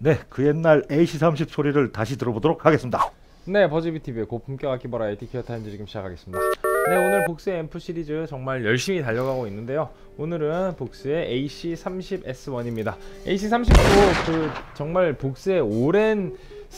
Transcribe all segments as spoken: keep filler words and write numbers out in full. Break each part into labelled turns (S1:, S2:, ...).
S1: 네, 그 옛날 에이씨 삼십 소리를 다시 들어보도록 하겠습니다.
S2: 네, 버즈비티비의 고품격 악기 버라이어티 기어 타임즈 지금 시작하겠습니다. 네, 오늘 복스의 앰프 시리즈 정말 열심히 달려가고 있는데요. 오늘은 복스의 에이씨 삼십 에스 원입니다. 에이씨 삼십도 그 정말 복스의 오랜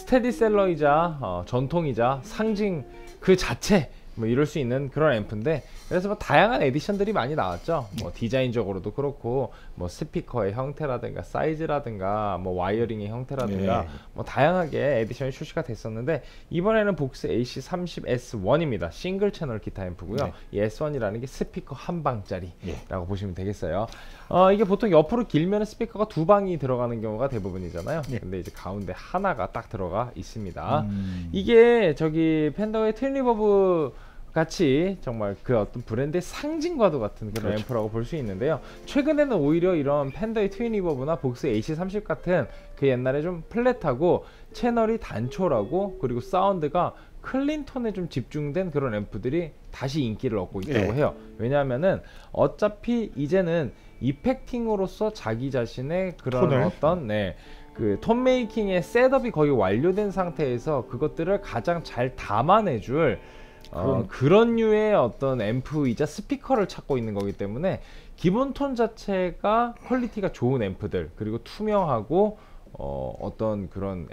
S2: 스테디셀러이자 어, 전통이자 상징 그 자체 뭐 이럴 수 있는 그런 앰프인데, 그래서 뭐 다양한 에디션들이 많이 나왔죠. 뭐 디자인적으로도 그렇고 뭐 스피커의 형태라든가 사이즈라든가 뭐 와이어링의 형태라든가
S1: 네.
S2: 뭐 다양하게 에디션이 출시가 됐었는데, 이번에는 복스 에이씨 삼십 에스 원입니다. 싱글 채널 기타 앰프고요.
S1: 네.
S2: 이 에스 원이라는 게 스피커 한 방짜리라고
S1: 예.
S2: 보시면 되겠어요. 어, 이게 보통 옆으로 길면 스피커가 두 방이 들어가는 경우가 대부분이잖아요.
S1: 예.
S2: 근데 이제 가운데 하나가 딱 들어가 있습니다.
S1: 음...
S2: 이게 저기 팬더의 트윈 리버브 같이 정말 그 어떤 브랜드의 상징과도 같은 그런
S1: 그렇죠.
S2: 앰프라고 볼 수 있는데요. 최근에는 오히려 이런 팬더의 트윈 리버브나 복스 에이씨 삼십 같은 그 옛날에 좀 플랫하고 채널이 단촐하고 그리고 사운드가 클린 톤에 좀 집중된 그런 앰프들이 다시 인기를 얻고 있다고
S1: 예.
S2: 해요. 왜냐하면은 어차피 이제는 이펙팅으로서 자기 자신의 그런
S1: 톤을?
S2: 어떤 네, 그 톤 메이킹의 셋업이 거의 완료된 상태에서 그것들을 가장 잘 담아내줄 어, 그런 류의 어떤 앰프이자 스피커를 찾고 있는 거기 때문에 기본 톤 자체가 퀄리티가 좋은 앰프들, 그리고 투명하고 어, 어떤 그런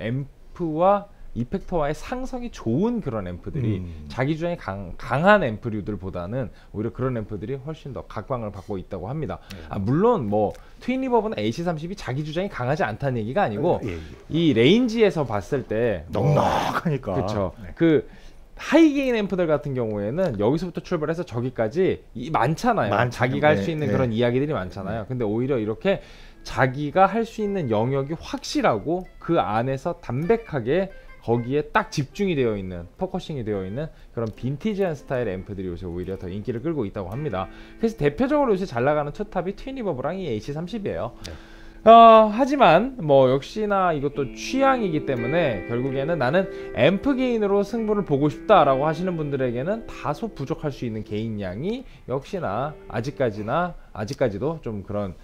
S2: 앰프와 이펙터와의 상성이 좋은 그런 앰프들이
S1: 음.
S2: 자기 주장이 강, 강한 앰프류들보다는 오히려 그런 앰프들이 훨씬 더 각광을 받고 있다고 합니다.
S1: 네.
S2: 아, 물론 뭐 트윈 리버브나 에이씨 삼십이 자기 주장이 강하지 않다는 얘기가 아니고
S1: 예, 예.
S2: 이 레인지에서 봤을 때 뭐,
S1: 넉넉하니까.
S2: 그렇죠.
S1: 네.
S2: 그 하이게인 앰프들 같은 경우에는 여기서부터 출발해서 저기까지 이 많잖아요.
S1: 많죠.
S2: 자기가 할 수
S1: 네,
S2: 있는
S1: 네.
S2: 그런 이야기들이 많잖아요. 근데 오히려 이렇게 자기가 할 수 있는 영역이 확실하고 그 안에서 담백하게 거기에 딱 집중이 되어 있는, 포커싱이 되어 있는 그런 빈티지한 스타일의 앰프들이 요새 오히려 더 인기를 끌고 있다고 합니다. 그래서 대표적으로 요새 잘 나가는 투탑이 트윈 리버브랑 이 에이씨 삼십이에요.
S1: 네.
S2: 어, 하지만 뭐 역시나 이것도 취향이기 때문에 결국에는 나는 앰프 게인으로 승부를 보고 싶다라고 하시는 분들에게는 다소 부족할 수 있는 게인량이 역시나 아직까지나 아직까지도 좀 그런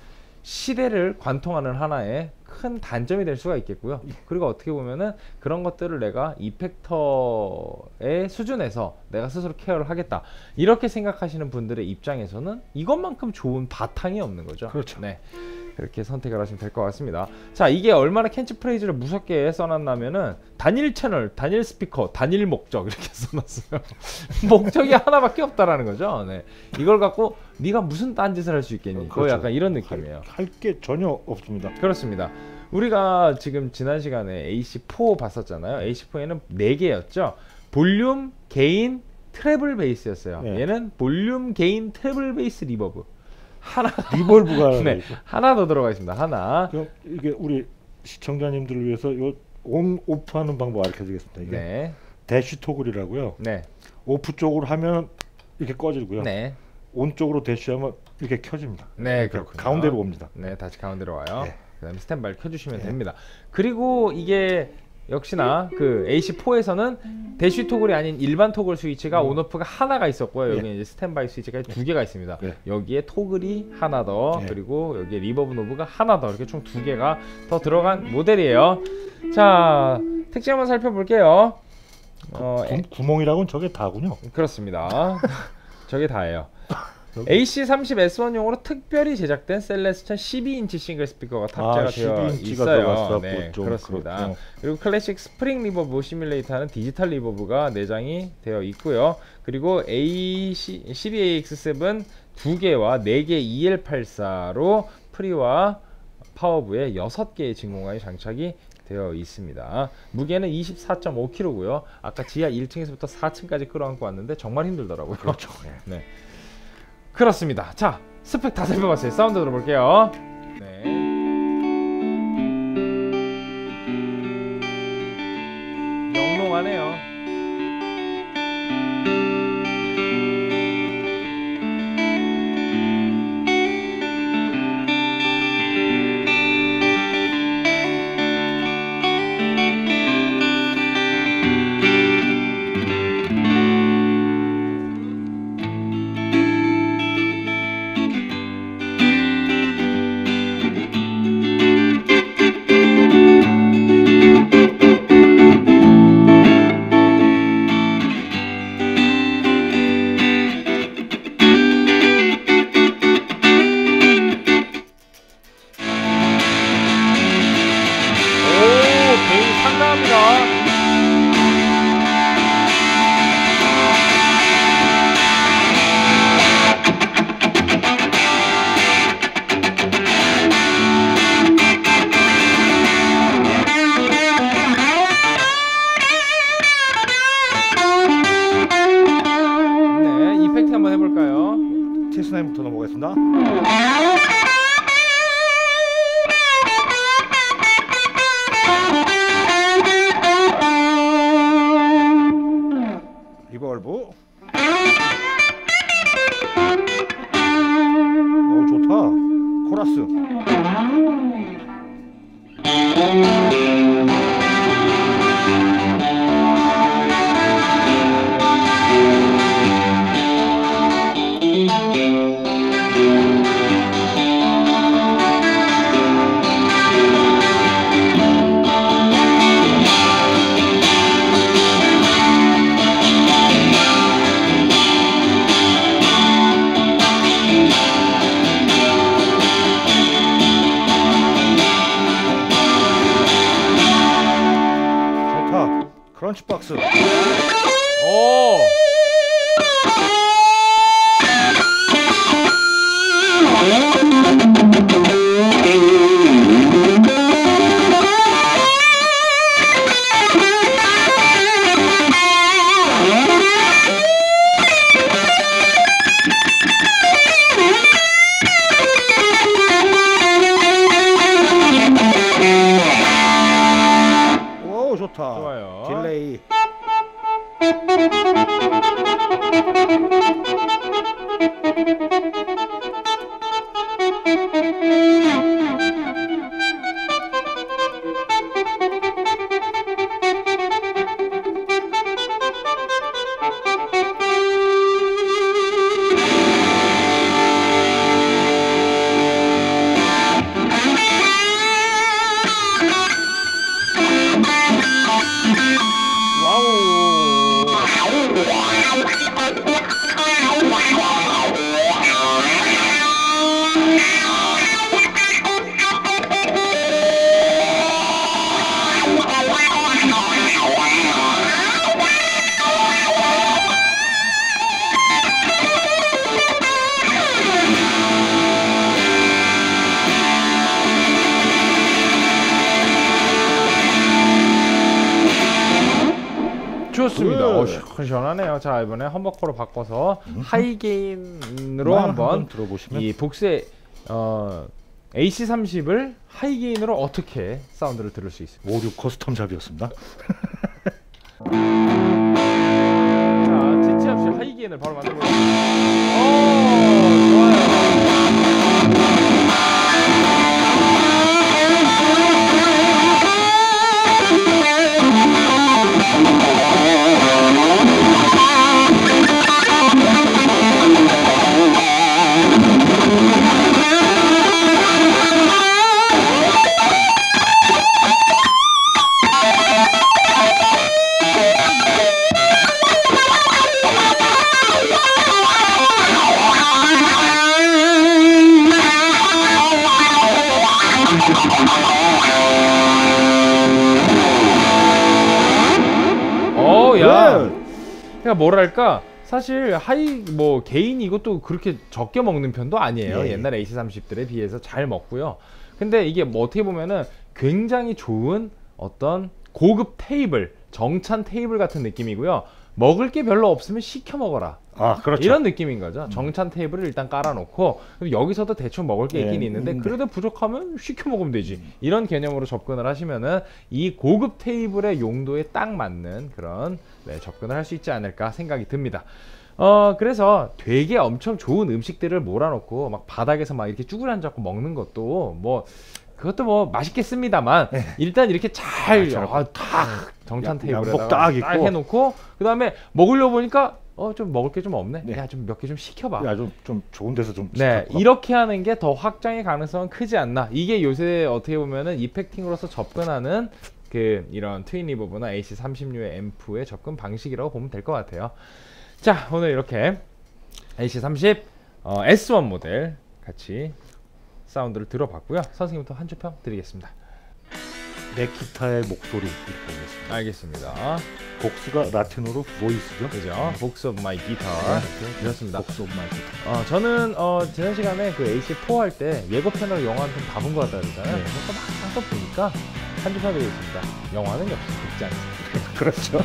S2: 시대를 관통하는 하나의 큰 단점이 될 수가 있겠고요. 그리고 어떻게 보면은 그런 것들을 내가 이펙터의 수준에서 내가 스스로 케어를 하겠다 이렇게 생각하시는 분들의 입장에서는 이것만큼 좋은 바탕이 없는 거죠.
S1: 그렇죠.
S2: 네. 그렇게 선택을 하시면 될 것 같습니다. 자, 이게 얼마나 캐치프레이즈를 무섭게 써놨냐면은 단일 채널, 단일 스피커, 단일 목적 이렇게 써놨어요. 목적이 하나밖에 없다라는 거죠. 네. 이걸 갖고 네가 무슨 딴짓을 할 수 있겠니? 거의
S1: 그렇죠.
S2: 약간 이런 느낌이에요.
S1: 할 게 전혀 없습니다.
S2: 그렇습니다. 우리가 지금 지난 시간에 에이씨 사 봤었잖아요. 에이씨 사에는 네 개였죠. 볼륨, 게인, 트래블 베이스였어요.
S1: 네.
S2: 얘는 볼륨, 게인, 트래블 베이스 리버브. 하나
S1: 리볼브가
S2: 네, 하나 더 들어가 있습니다. 하나.
S1: 그럼 이게 우리 시청자님들을 위해서 요 온 오프하는 방법 알려 드리겠습니다. 이게
S2: 네.
S1: 대쉬 토글이라고요.
S2: 네.
S1: 오프 쪽으로 하면 이렇게 꺼지고요.
S2: 네.
S1: 온 쪽으로 대쉬하면 이렇게 켜집니다.
S2: 네, 그렇군요.
S1: 가운데로 옵니다.
S2: 네, 다시 가운데로 와요.
S1: 네.
S2: 그다음에 스탠바이를 켜주시면
S1: 네.
S2: 됩니다. 그리고 이게 역시나 그 에이씨 사에서는 대쉬 토글이 아닌 일반 토글 스위치가
S1: 음.
S2: 온오프가 하나가 있었고요. 여기
S1: 예.
S2: 이제 스탠바이 스위치가 두 개가 있습니다.
S1: 예.
S2: 여기에 토글이 하나 더,
S1: 예.
S2: 그리고 여기에 리버브 노브가 하나 더, 이렇게 총 두 개가 더 들어간 모델이에요. 자, 특징 한번 살펴볼게요. 어,
S1: 구, 구멍이라고는 저게 다군요.
S2: 그렇습니다. 저게 다예요. 에이씨 삼십 에스 원용으로 특별히 제작된 셀레스천 십이 인치 싱글 스피커가 탑재가
S1: 아,
S2: 되어
S1: 십이 인치가
S2: 있어요.
S1: 들어갔어.
S2: 네,
S1: 좀
S2: 그렇습니다.
S1: 그렇군요.
S2: 그리고 클래식 스프링 리버브 시뮬레이터는 디지털 리버브가 내장이 되어 있고요. 그리고 에이씨 십이 에이엑스 칠 두 개와 네 개 이엘 팔십사로 프리와 파워부에 여섯 개의 진공관이 장착이 되어 있습니다. 무게는 이십사 점 오 킬로그램고요. 아까 지하 일 층에서부터 사 층까지 끌어안고 왔는데 정말 힘들더라고요.
S1: 그렇죠.
S2: 네. 그렇습니다. 자, 스펙 다 살펴봤어요. 사운드 들어볼게요. 네. 영롱하네요.
S1: 트ველ브. 오 좋다. 코러스. 좋다. 크런치 박스.
S2: 오.
S1: 오 좋다.
S2: 좋아요.
S1: 딜레이.
S2: 좋습니다.
S1: 굿.
S2: 어, 시원하네요. 자, 이번에 험버커로 바꿔서 하이게인으로
S1: 만
S2: 한번
S1: 한번 들어보시면.
S2: 이 복스의 어, 에이씨 삼십을 하이게인으로 어떻게 사운드를 들을 수 있습니다.
S1: 오류 커스텀 잡이었습니다.
S2: 자, 지체 없이 하이게인을 바로 만들어 볼게요. 오, 좋아요. 어, 야.
S1: 네.
S2: 그러니까 뭐랄까 사실 하이 뭐 개인 이것도 그렇게 적게 먹는 편도 아니에요.
S1: 예.
S2: 옛날 에이씨 삼십들에 비해서 잘 먹고요. 근데 이게 뭐 어떻게 보면은 굉장히 좋은 어떤 고급 테이블, 정찬 테이블 같은 느낌이고요. 먹을 게 별로 없으면 시켜 먹어라.
S1: 아 그렇죠.
S2: 이런 느낌인 거죠. 정찬 테이블을 일단 깔아놓고 그럼 여기서도 대충 먹을 게 있긴
S1: 예,
S2: 있는데
S1: 음,
S2: 그래도 부족하면 시켜 먹으면 되지. 이런 개념으로 접근을 하시면은 이 고급 테이블의 용도에 딱 맞는 그런 네, 접근을 할 수 있지 않을까 생각이 듭니다. 어 그래서 되게 엄청 좋은 음식들을 몰아놓고 막 바닥에서 막 이렇게 쭈그려 앉아서 먹는 것도 뭐 그것도 뭐 맛있겠습니다만
S1: 예.
S2: 일단 이렇게 잘
S1: 잘
S2: 아, 딱 정찬
S1: 양-
S2: 테이블에다가
S1: 양복 딱 입고.
S2: 해놓고 그 다음에 먹으려고 보니까 어 좀 먹을 게 좀 없네.
S1: 네.
S2: 야 좀 몇 개 좀 시켜봐.
S1: 야좀 좀 좋은 데서 좀.
S2: 네,
S1: 시켜봐.
S2: 이렇게 하는 게 더 확장의 가능성은 크지 않나. 이게 요새 어떻게 보면은 이펙팅으로서 접근하는 그 이런 트윈 리버브나 에이씨 삼십류의 앰프의 접근 방식이라고 보면 될 것 같아요. 자, 오늘 이렇게 에이씨 삼십 어, 에스 원 모델 같이 사운드를 들어봤고요. 선생님부터 한 줄 평 드리겠습니다.
S1: 내 기타의 목소리 이렇게 보겠습니다.
S2: 알겠습니다.
S1: 복수가 라틴어로 보이스죠.
S2: 그죠? 복스 오브 마이 기타.
S1: 네,
S2: 그렇습니다.
S1: 복수 오브 마이 기타.
S2: 어, 저는 어, 지난 시간에 그 에이씨 사 할 때 예고 패널 영화 한 편 다 본 것 같다 그러잖아요.
S1: 네.
S2: 그래서 막 가서 보니까 한 줄 평드리겠습니다. 영화는 역시 듣지 않습니다.
S1: 그렇죠.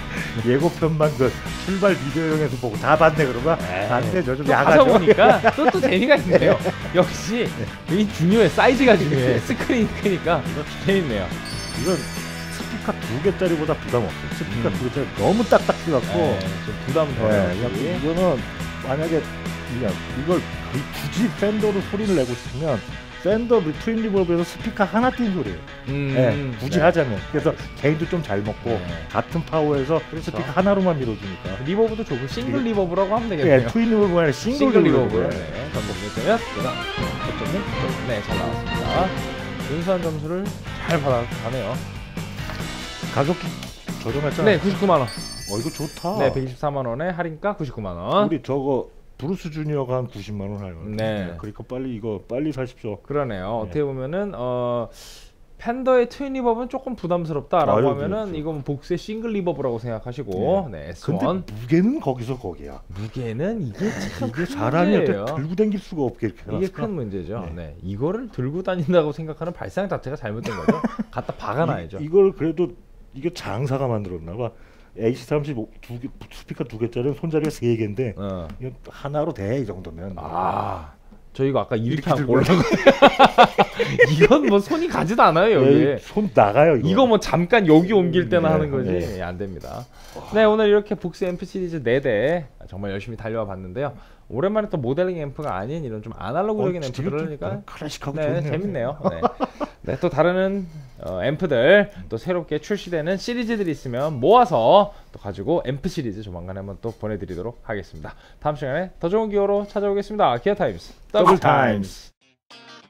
S1: 예고편만 그 출발 비디오용에서 보고 다 봤네 그러면 안 되죠. 좀
S2: 또 가서
S1: 야가죠.
S2: 보니까 또 또 재미가 있네요. 역시 이 중요해. 사이즈가 중요해. 스크린이 크니까 재밌네요.
S1: 이건 스피커 두 개짜리보다 부담 없어요. 스피커
S2: 음.
S1: 두 개짜리 너무 딱딱해 갖고
S2: 네, 좀 부담
S1: 네,
S2: 덜어요.
S1: 야, 이거는 만약에 그냥 이걸 거의 굳이 팬더로 소리를 내고 싶으면 팬더 트윈 리버브에서 스피커 하나 띈 소리예요.
S2: 음,
S1: 네, 굳이
S2: 네.
S1: 하자면. 그래서 개인도 좀 잘 먹고
S2: 네.
S1: 같은 파워에서
S2: 그렇죠.
S1: 스피커 하나로만 밀어주니까.
S2: 리버브도 좋고 싱글
S1: 이게-
S2: 리버브라고 하면 되겠네요.
S1: 네, 트윈 리버브 아니라 싱글,
S2: 싱글 리버브.
S1: 리버브.
S2: 네. 전공되면 네, 잘 나왔습니다. 준수한 점수를 잘 받아가네요.
S1: 가격도 저렴했잖아.
S2: 네, 구십구만 원.
S1: 어 이거 좋다.
S2: 네, 백이십사만 원에 할인가 구십구만 원.
S1: 우리 저거 브루스 주니어가 한 구십만 원 하요.
S2: 네.
S1: 그러니까 빨리 이거 빨리 사십시오.
S2: 그러네요.
S1: 네.
S2: 어떻게 보면은 어 팬더의 트윈 리버브는 조금 부담스럽다라고
S1: 아유,
S2: 하면은
S1: 그렇죠.
S2: 이건 복스의 싱글 리버브라고 생각하시고 네, 에스 원
S1: 근데 무게는 거기서 거기야.
S2: 무게는 이게 참
S1: 이게
S2: 큰
S1: 사람이
S2: 문제예요.
S1: 어떻게 들고 다닐 수가 없게 이렇게
S2: 이게
S1: 해놨을까?
S2: 큰 문제죠.
S1: 네.
S2: 네. 이거를 들고 다닌다고 생각하는 발상 자체가 잘못된 거죠. 갖다 박아놔야죠.
S1: 이, 이걸 그래도 이게 장사가 만들었나 봐. 에이씨 삼십오 두 개, 스피커 두 개짜리는 손잡이가 세 개인데
S2: 어.
S1: 이거 하나로 돼 이 정도면.
S2: 아, 저 이거 아까 이렇게
S1: 이렇게
S2: 하고
S1: 들고
S2: 올라가. 이건 뭐 손이 가지도 않아요 여기.
S1: 에이, 손 나가요 이거.
S2: 이거 뭐 잠깐 여기 옮길 때나
S1: 네,
S2: 하는 거지.
S1: 네.
S2: 예, 안 됩니다. 네, 오늘 이렇게 복스 앰프 시리즈 네 대 정말 열심히 달려와 봤는데요. 오랜만에 또 모델링 앰프가 아닌 이런 좀 아날로그적인
S1: 어,
S2: 앰프들을
S1: 되게
S2: 하니까
S1: 좀 클래식하고
S2: 네,
S1: 좋네요.
S2: 재밌네요. 네. 네, 또 다른 어, 앰프들 또 새롭게 출시되는 시리즈들이 있으면 모아서 또 가지고 앰프 시리즈 조만간에 한번 또 보내드리도록 하겠습니다. 다음 시간에 더 좋은 기어로 찾아오겠습니다. 기어 타임스
S1: 더블 타임스.